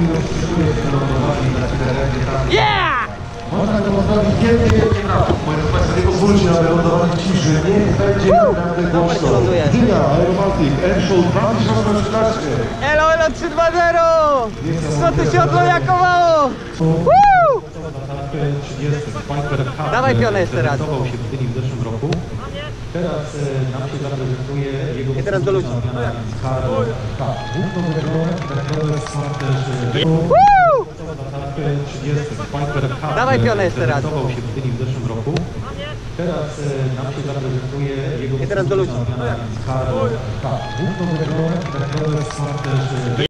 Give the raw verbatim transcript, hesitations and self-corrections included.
Yeah! Można go postawić kiedy moje Państwa, nie pozwólcie na wylądowanie ciszy. Niech będzie naprawdę głośno. Dynia Aeromaltic Airshow dwa tysiące trzynaście. Elo, elo, trzy dwa zero! Co tu się odwojakowało? Woo! Dawaj pionę jeszcze raz. się w Gdyni w zeszłym roku. Teraz e, nam się zaprezentuje jego I teraz do ludzi. Karol. Tak, główną są też Woo! trzydzieści. Piper Cup Dawaj pionę jeszcze raz. prezentował się w Gdyni w zeszłym roku. Teraz e, nam się zaprezentuje jego I teraz do ludzi. Karol. Tak, główną są też